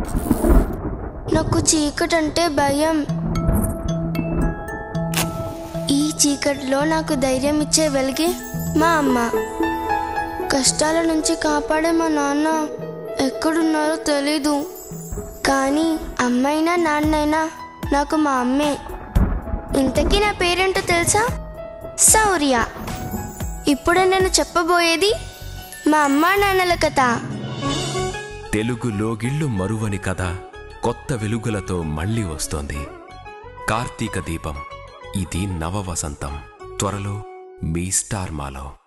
నాకు చీకటంటే భయం. ఈ చీకటిలో నాకు ధైర్యం ఇచ్చే వెలిగి మా అమ్మ. కష్టాల నుంచి కాపాడే మా నాన్న ఎక్కడున్నారో తెలీదు. కానీ అమ్మైనా నాన్నైనా నాకు మా అమ్మే. ఇంతకీ నా పేరేంటో తెలుసా? శౌర్య. ఇప్పుడు నేను చెప్పబోయేది మా అమ్మా నాన్నల కథ. తెలుగు లోగిళ్ళు మరువని కథ కొత్త వెలుగులతో మళ్ళీ వస్తోంది. కార్తీక దీపం. ఇది నవ వసంతం. త్వరలో మీ స్టార్ మాలో.